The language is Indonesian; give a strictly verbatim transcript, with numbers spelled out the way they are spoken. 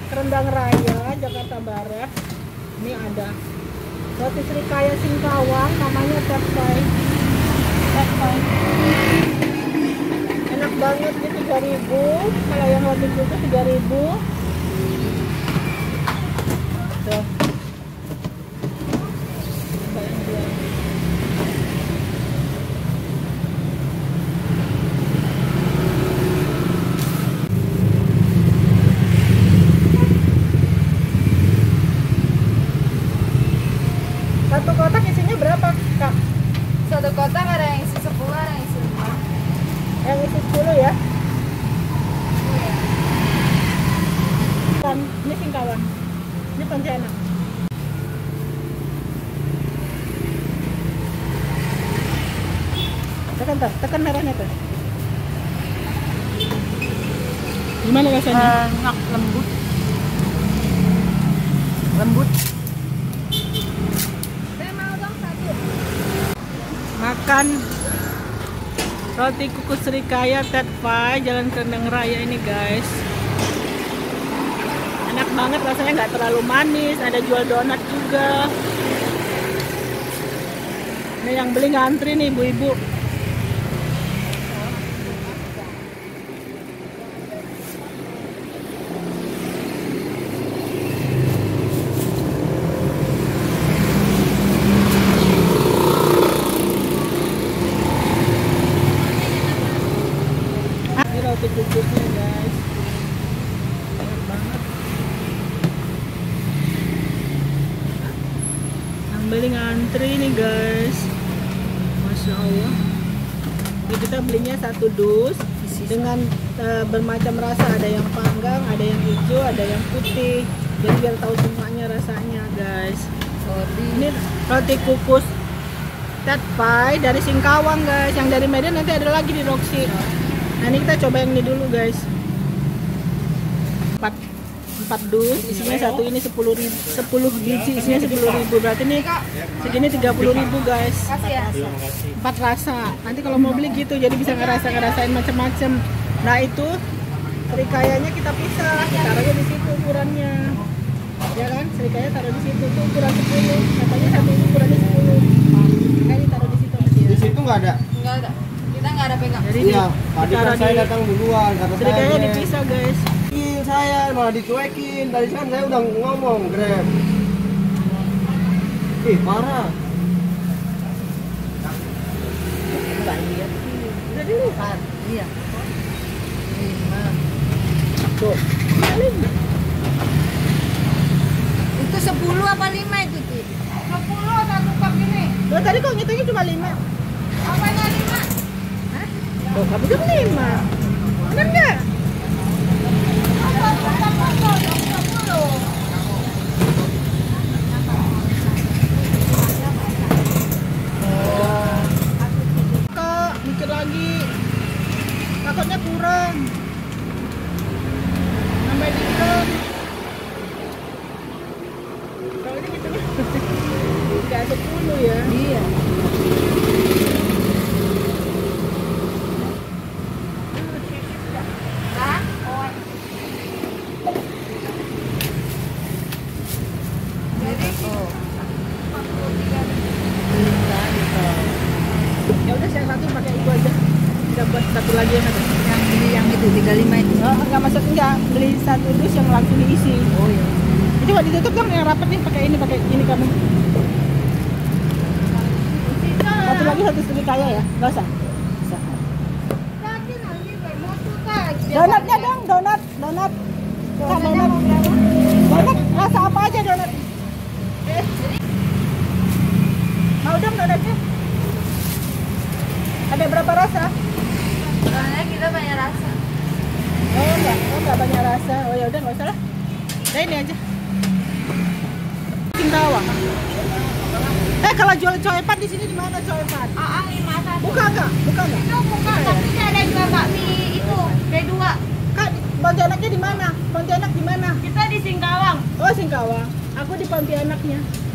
Rendang Raya, Jakarta Barat. Ini ada roti Srikaya Singkawang, namanya Tetpai. Tetpai. Enak banget, ini tiga ribu. Kalau yang roti itu tiga ribu. Tuh. Satu kotak isinya berapa, Kak? Satu kotak ada yang isi sepuluh, ada yang isi lima. Yang isi sepuluh ya? Iya. Kan, ini Singkawang. Ini Pontianak. Tekan tuh, tekan merahnya tuh. Gimana rasanya? Enak, lembut. Lembut. Makan roti kukus Srikaya Tetpai Jalan Rendang Raya ini guys, enak banget rasanya, nggak terlalu manis. Ada jual donat juga. Ini yang beli ngantri nih ibu-ibu. Roti kukusnya guys, enak banget. Yang beli ngantri nih guys, masya Allah. Jadi kita belinya satu dus dengan uh, bermacam rasa, ada yang panggang, ada yang hijau, ada yang putih. Jadi biar tahu semuanya rasanya guys. Ini roti kukus Tetpai dari Singkawang guys. Yang dari Medan nanti ada lagi di Roxy. Nah ini kita coba yang ini dulu guys. Empat, empat dus, isinya satu ini sepuluh ribu, sepuluh biji isinya sepuluh ribu. Berarti ini segini tiga puluh ribu guys. Empat rasa. Nanti kalau mau beli gitu, jadi bisa ngerasa ngerasain macam-macam. Nah itu Srikayanya kita pisah, taruhnya di situ ukurannya. Ya kan, Srikaya taruh di situ tuh ukuran sepuluh. Katanya satu ini ukurannya sepuluh. Makanya taruh di situ. Di situ nggak ada? Enggak ada. Kita nggak ada pegang. Jadi iya, tadi kan saya datang duluan, kata saya Srikaya dipisah guys. Cuekin saya, malah dicuekin. Tadi kan saya udah ngomong, Grab. Ih, parah. Enggak lihat sih. Udah dilihat. Iya. Lima. Tuh. Lima. Itu sepuluh apa lima itu, Ci? sepuluh satu pak ini. Loh, tadi kok ngitungnya cuma lima. Apanya lima? Hah? Tuh, kamu bilang lima. Bener nggak? Kak, mikir lagi. Takutnya kurang. Nambahin dikit. Kalau ini hitungnya nggak sepuluh ya? Iya. Ya udah saya satu pakai itu aja. Kita buat satu lagi yang ada. Yang beli yang itu tiga puluh lima itu. Oh, enggak maksud enggak beli satu dus yang langsung diisi. Oh iya. Itu kalau ditutup dong yang rapat nih, pakai ini, pakai ini kamu. Satu lagi satu Srikaya ya, enggak usah. Bisa. Donatnya dong, donat, donat. Kak, donat. Donat rasa apa aja donat? Eh. Mau dong donatnya? Ada berapa rasa? Soalnya kita banyak rasa. Oh enggak, oh enggak banyak rasa. Oh ya udah enggak usah lah. Udah ini aja. Singkawang. Eh kalau jual coepan di sini di mana coepan? Ah, lima satu. Buka enggak? Buka enggak? Itu buka, tapi ini ada juga bakmi itu B dua. Kak, Pontianaknya di mana? Pontianak di mana? Kita di Singkawang. Oh Singkawang. Aku di Pontianaknya.